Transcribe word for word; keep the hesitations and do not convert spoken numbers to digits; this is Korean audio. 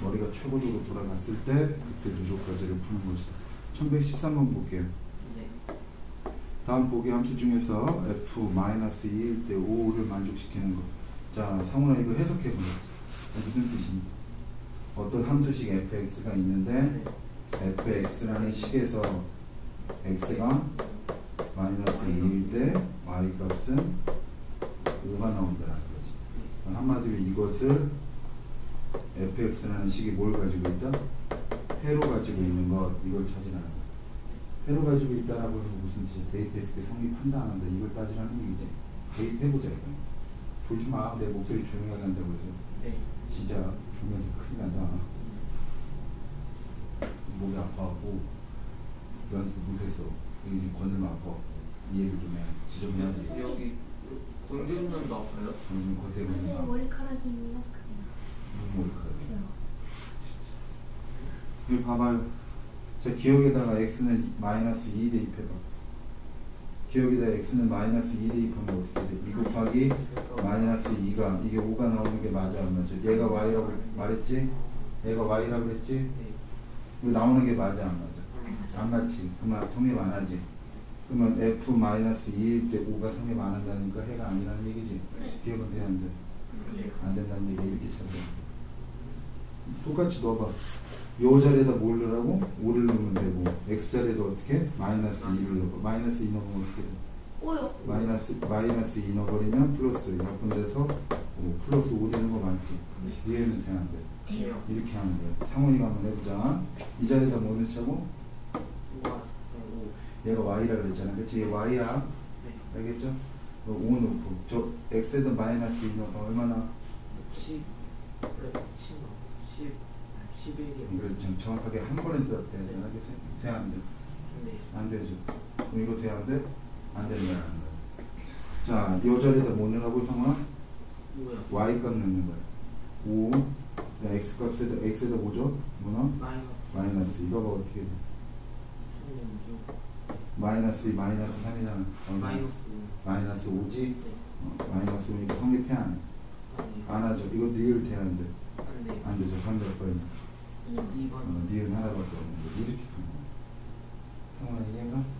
머리가 최고적으로 돌아갔을 때 그때 누적 과제를 푸는 것이다. 천백십삼 번 볼게요. 네. 다음 보기 함수 중에서 f 마이너스 이일 때 오를 만족시키는 것. 자, 상훈아 이거 해석해 보자. 무슨 뜻입니까? 어떤 함수식 fx가 있는데 fx라는 식에서 x가 마이너스 이일 때 y 값은 오가 나온다는 거지. 한마디로 이것을 fx라는 식이 뭘 가지고 있다? 회로 가지고 있는 것, 이걸 찾으라는 거야. 회로 가지고 있다라고 하면 무슨 뜻이야? 대입했을 때 성립한다 안 한다 이걸 따지라는 얘기지. 대입해보자 이거. 졸지 마. 내 목소리 조용하게 한다고 해서. 네. 진짜 졸면서 큰일 난다. 목이 아파갖고 연습 못해서 여기 건들면 아파갖고 이해를 좀 해. 지적해야지. 여기 건드리면 나빠요? 음, 겉에 선생님 건드리면 머리카락이 이만큼이야. 머리카락이야. 여기 봐봐요. 자, 기억에다가 x는 마이너스 이 대입해봐. 기억에다 x는 마이너스 이 대입하면 어떻게 돼? 이 곱하기 마이너스 이가 이게 오가 나오는 게 맞아 안 맞아? 얘가 y라고 말했지? 얘가 y라고 그랬지? 네. 이거 나오는 게 맞아 안 맞아? 안 맞지? 그러면 성립 안 하지? 그러면 f 마이너스 이일 때 오가 성립 안 한다니까 해가 아니라는 얘기지? 기억은 돼야 안 돼? 안 된다는 얘기 이렇게 찾아. 똑같이 넣어봐. 요 자리에다 뭘 넣으라고? 오를 넣으면 되고 x자리에다 어떻게? 마이너스 이를 넣어. 마이너스 이 넣으면 어떻게 돼? 오요. 마이너스 마이너스 이 넣어버리면 플러스 약분돼서 오, 플러스 오 되는 거 맞지? 이해는 돼야 안 돼? 돼요. 이렇게 하는 거야. 상훈이가 한번 해보자. 이 자리에다 뭐 넣자고? 우와. 오. 얘가 y라 그랬잖아. 그치? 얘 y야. 네. 알겠죠? 오 넣고 저 x에다 마이너스 이 넣어봐. 얼마나? 십. 십. 십. 십일이요. 그래, 정확하게 한 번에 돼야 되나? 알겠어요? 돼야 안 돼? 네. 안 되죠. 그럼 이거 돼야 안 돼? 안 된다는 거야. 자, 이 자리에다 뭐 넣으라고 형아? 뭐야? y 값 넣는 거야. 오. 야, x 값에다 x에다 뭐죠? 뭐 넣어? 마이너스. 마이너스. 이거 봐 어떻게 돼? 마이너스 이 마이너스 삼이잖아. 마이너스. 마이너스 오지? 네. 어, 마이너스 오니까 성립해 안 해? 아니요. 안 하죠. 이거 니을 돼야 안 돼? 안 돼. 안 되죠. 삼 몇 번이야? 이 번. 어, 니은 하나밖에 없는 거지. 이렇게 푸는 거야. 상황이 이해가?